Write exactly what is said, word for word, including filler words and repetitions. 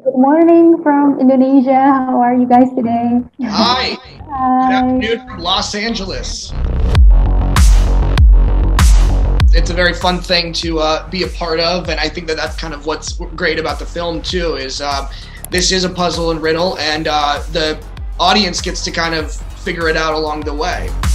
Good morning from Indonesia. How are you guys today? Hi. Good Hi. afternoon from Los Angeles. It's a very fun thing to uh, be a part of, and I think that that's kind of what's great about the film too. Is uh, this is a puzzle and riddle, and uh, the audience gets to kind of figure it out along the way.